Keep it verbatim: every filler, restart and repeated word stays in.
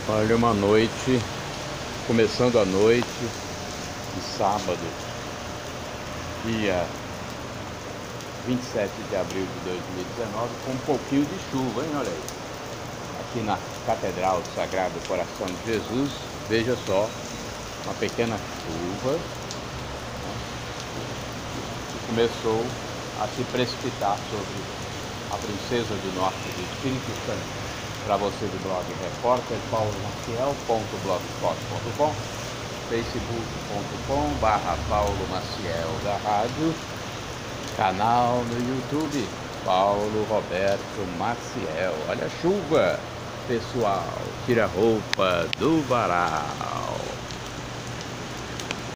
Olha, uma noite, começando a noite de sábado, dia vinte e sete de abril de dois mil e dezenove, com um pouquinho de chuva, hein? Olha aí. Aqui na Catedral do Sagrado Coração de Jesus, veja só, uma pequena chuva, né, que começou a se precipitar sobre a Princesa do Norte do Espírito Santo. Para você do blog repórter paulo maciel ponto blogspot ponto com, facebook ponto com barra paulo maciel da rádio, canal no YouTube Paulo Roberto Maciel. Olha a chuva, pessoal, tira a roupa do varal.